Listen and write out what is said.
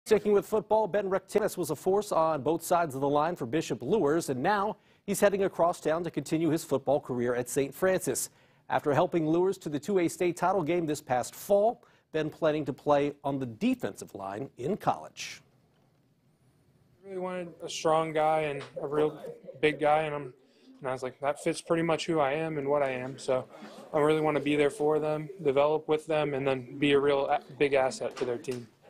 Sticking with football, Ben Rectanus was a force on both sides of the line for Bishop Luers, and now he's heading across town to continue his football career at St. Francis. After helping Luers to the 2A state title game this past fall, Ben planning to play on the defensive line in college. I really wanted a strong guy and a real big guy, and I was like, that fits pretty much who I am and what I am. So I really want to be there for them, develop with them, and then be a real big asset to their team.